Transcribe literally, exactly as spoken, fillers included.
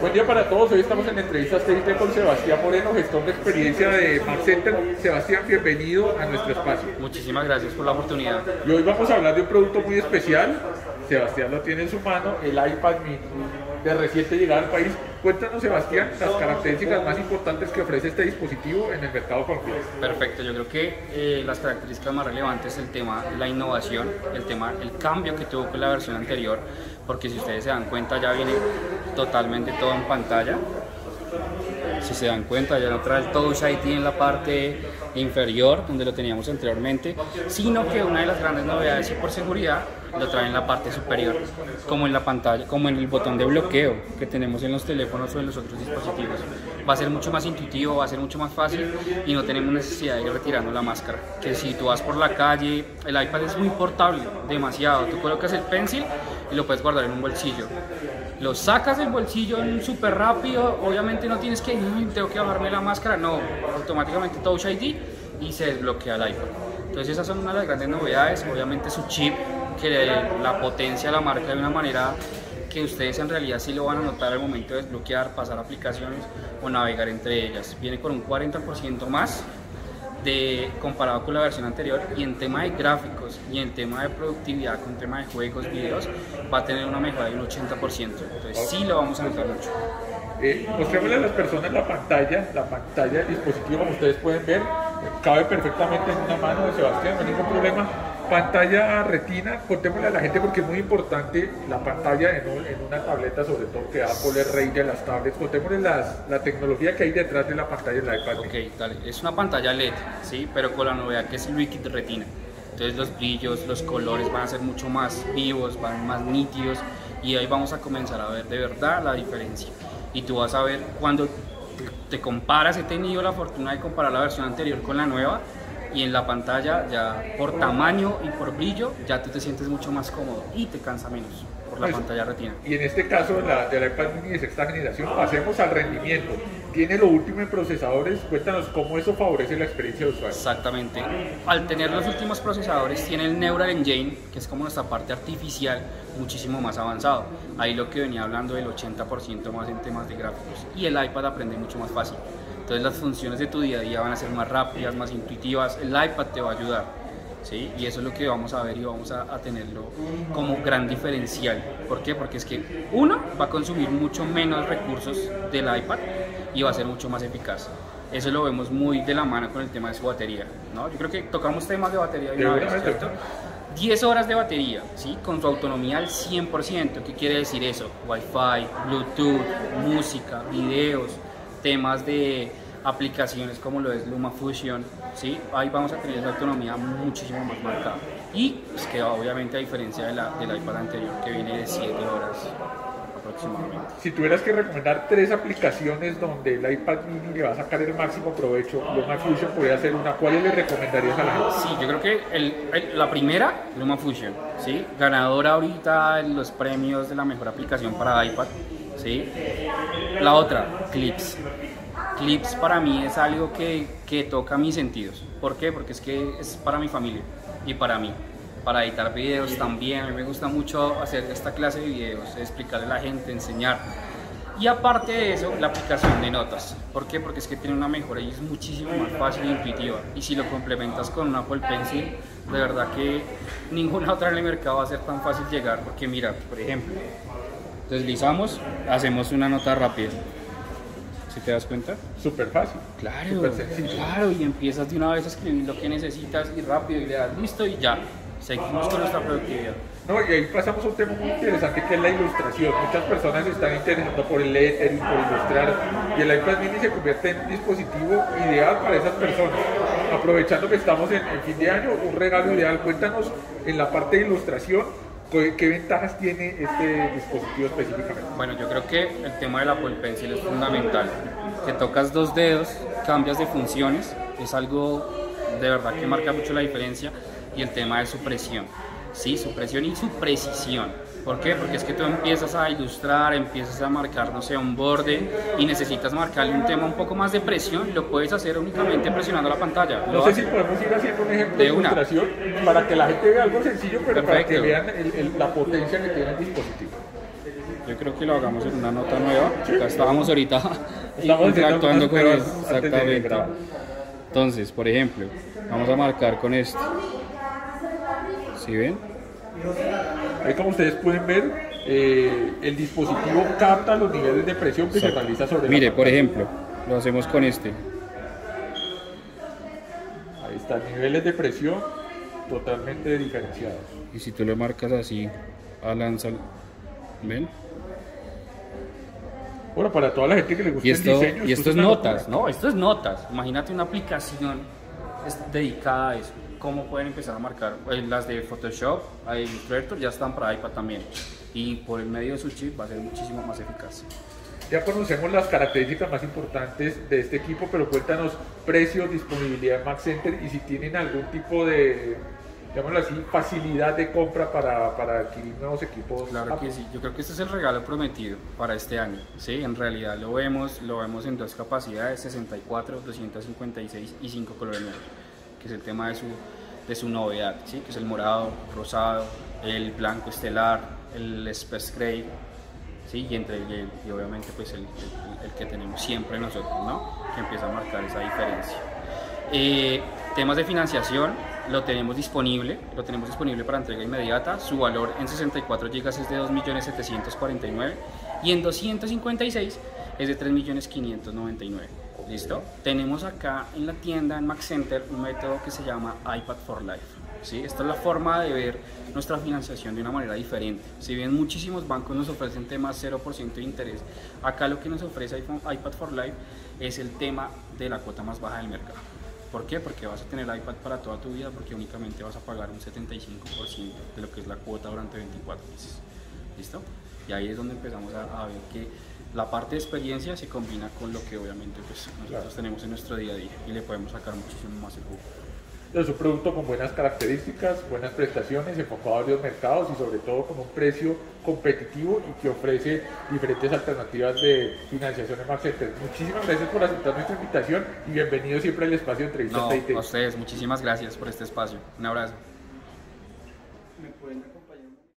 Buen día para todos, hoy estamos en entrevistas T I T con Sebastián Moreno, gestor de experiencia de Mac Center. Sebastián, bienvenido a nuestro espacio. Muchísimas gracias por la oportunidad. Y hoy vamos a hablar de un producto muy especial. Sebastián lo tiene en su mano, el iPad mini, de reciente llegada al país. Cuéntanos, Sebastián, las características más importantes que ofrece este dispositivo en el mercado colombiano. Perfecto, yo creo que eh, las características más relevantes, el tema de la innovación, el tema, el cambio que tuvo con la versión anterior, porque si ustedes se dan cuenta ya viene totalmente todo en pantalla. Si se dan cuenta, ya no trae el Touch I D en la parte inferior, donde lo teníamos anteriormente, sino que una de las grandes novedades, y por seguridad, lo trae en la parte superior, como en la pantalla, como en el botón de bloqueo que tenemos en los teléfonos o en los otros dispositivos. Va a ser mucho más intuitivo, va a ser mucho más fácil y no tenemos necesidad de ir retirando la máscara. Que si tú vas por la calle, el iPad es muy portable, demasiado. Tú colocas el pencil y lo puedes guardar en un bolsillo. Lo sacas del bolsillo súper rápido, obviamente no tienes que, tengo que bajarme la máscara, no, automáticamente Touch I D y se desbloquea el iPhone. Entonces esas son una de las grandes novedades, obviamente su chip, que la potencia la marca de una manera que ustedes en realidad sí lo van a notar al momento de desbloquear, pasar aplicaciones o navegar entre ellas. Viene con un cuarenta por ciento más de, comparado con la versión anterior, y en tema de gráficos y en tema de productividad, con tema de juegos, videos, va a tener una mejora de un ochenta por ciento. Entonces sí lo vamos a notar mucho. Eh, mostrémosle a las personas la pantalla, la pantalla del dispositivo, como ustedes pueden ver, cabe perfectamente en una mano de Sebastián, no hay ningún problema. Pantalla retina, contémosle a la gente porque es muy importante la pantalla en, un, en una tableta, sobre todo que Apple es rey de las tablets. Contémosle las, la tecnología que hay detrás de la pantalla del iPad. Ok, dale, es una pantalla L E D, ¿sí? Pero con la novedad que es Liquid Retina. Entonces los brillos, los colores van a ser mucho más vivos, van más nítidos, y ahí vamos a comenzar a ver de verdad la diferencia. Y tú vas a ver cuando te comparas, he tenido la fortuna de comparar la versión anterior con la nueva, y en la pantalla ya por tamaño y por brillo ya tú te sientes mucho más cómodo y te cansa menos por la pues, pantalla retina. Y en este caso la, de la iPad mini de sexta generación, pasemos al rendimiento. Tiene lo último en procesadores, cuéntanos cómo eso favorece la experiencia de usuario. Exactamente, al tener los últimos procesadores tiene el Neural Engine, que es como nuestra parte artificial, muchísimo más avanzado. Ahí lo que venía hablando del ochenta por ciento más en temas de gráficos, y el iPad aprende mucho más fácil. Entonces las funciones de tu día a día van a ser más rápidas, más intuitivas, el iPad te va a ayudar, ¿sí? Y eso es lo que vamos a ver y vamos a, a tenerlo como gran diferencial. ¿Por qué? Porque es que uno va a consumir mucho menos recursos del iPad y va a ser mucho más eficaz. Eso lo vemos muy de la mano con el tema de su batería, ¿no? Yo creo que tocamos temas de batería de una vez, ¿cierto? diez horas de batería, ¿sí? Con su autonomía al cien por ciento. ¿Qué quiere decir eso? Wi-Fi, Bluetooth, música, videos, temas de aplicaciones como lo es LumaFusion, ¿sí? Ahí vamos a tener esa autonomía muchísimo más marcada, y pues que obviamente a diferencia de la, del iPad anterior, que viene de siete horas aproximadamente. Si tuvieras que recomendar tres aplicaciones donde el iPad mini le va a sacar el máximo provecho, LumaFusion podría ser una, ¿cuáles le recomendarías a la gente? Sí, yo creo que el, el, la primera, LumaFusion, ¿sí? Ganadora ahorita en los premios de la mejor aplicación para iPad, ¿sí? La otra, Clips. Clips para mí es algo que, que toca mis sentidos. ¿Por qué? Porque es que es para mi familia y para mí. Para editar videos también, a mí me gusta mucho hacer esta clase de videos, explicarle a la gente, enseñar. Y aparte de eso, la aplicación de notas. ¿Por qué? Porque es que tiene una mejora y es muchísimo más fácil e intuitiva. Y si lo complementas con una Apple Pencil, de verdad que ninguna otra en el mercado va a ser tan fácil llegar. Porque mira, por ejemplo, deslizamos, hacemos una nota rápida. ¿Sí te das cuenta? Súper fácil. Claro, súper sencillo. Claro, y empiezas de una vez a escribir lo que necesitas y rápido, y le das listo y ya. Seguimos con nuestra productividad. No, y ahí pasamos a un tema muy interesante que es la ilustración. Muchas personas se están interesando por el lettering, por ilustrar, y el iPad mini se convierte en un dispositivo ideal para esas personas. Aprovechando que estamos en, en fin de año, un regalo ideal. Cuéntanos en la parte de ilustración, ¿qué, qué ventajas tiene este dispositivo específicamente? Bueno, yo creo que el tema del Apple Pencil es fundamental. Que tocas dos dedos, cambias de funciones, es algo de verdad que marca mucho la diferencia. Y el tema de su presión, ¿sí? Su presión y su precisión. ¿Por qué? Porque es que tú empiezas a ilustrar, empiezas a marcar, no sé, un borde, y necesitas marcarle un tema un poco más de presión. Lo puedes hacer únicamente presionando la pantalla. No sé si podemos ir haciendo un ejemplo de, de ilustración para que la gente vea algo sencillo, pero Perfecto. Para que vean el, el, la potencia que tiene el dispositivo. yo creo que lo hagamos en una nota nueva. Sí, Acá estábamos ahorita Estamos interactuando con pruebas eso. antes de Exactamente. grabar. Entonces, por ejemplo, vamos a marcar con este. ¿Sí ven? Ahí como ustedes pueden ver, eh, el dispositivo capta los niveles de presión que se Exacto. realiza sobre Mire, la por pantalla. ejemplo, lo hacemos con este. Ahí están niveles de presión totalmente diferenciados. Y si tú lo marcas así, a lanza, ¿ven? Bueno, para toda la gente que le gusta Y el esto, diseño, y esto es una notas, locura. ¿no? Esto es notas. Imagínate una aplicación es dedicada a eso. ¿Cómo pueden empezar a marcar? Eh, las de Photoshop, eh, Illustrator ya están para iPad también. Y por el medio de su chip va a ser muchísimo más eficaz. Ya conocemos las características más importantes de este equipo, pero cuéntanos precios, disponibilidad en Mac Center y si tienen algún tipo de, llamémoslo así, facilidad de compra para, para adquirir nuevos equipos. Claro Apple. que sí, yo creo que este es el regalo prometido para este año, ¿sí? En realidad lo vemos, lo vemos en dos capacidades, sesenta y cuatro, doscientos cincuenta y seis y cinco colores nuevos, que es el tema de su, de su novedad, ¿sí? Que es el morado, rosado, el blanco estelar, el Space Gray, ¿sí? Y, entre, y, y obviamente pues el, el, el que tenemos siempre nosotros, ¿no? Que empieza a marcar esa diferencia. Eh, temas de financiación, lo tenemos disponible, lo tenemos disponible para entrega inmediata. Su valor en sesenta y cuatro gigas es de dos millones setecientos cuarenta y nueve y en doscientos cincuenta y seis es de tres millones quinientos noventa y nueve. ¿Listo? Tenemos acá en la tienda, en Mac Center, un método que se llama iPad for Life. ¿Sí? Esta es la forma de ver nuestra financiación de una manera diferente. Si bien muchísimos bancos nos ofrecen temas cero por ciento de interés, acá lo que nos ofrece iPad for Life es el tema de la cuota más baja del mercado. ¿Por qué? Porque vas a tener iPad para toda tu vida, porque únicamente vas a pagar un setenta y cinco por ciento de lo que es la cuota durante veinticuatro meses. ¿Listo? Y ahí es donde empezamos a, a ver que la parte de experiencia se combina con lo que obviamente pues, nosotros claro. tenemos en nuestro día a día y le podemos sacar muchísimo más el jugo. Es un producto con buenas características, buenas prestaciones, enfocado a varios mercados y sobre todo con un precio competitivo y que ofrece diferentes alternativas de financiación en Mac Center. Muchísimas gracias por aceptar nuestra invitación y bienvenido siempre al espacio de entrevistas No, T I T. a ustedes, muchísimas gracias por este espacio. Un abrazo.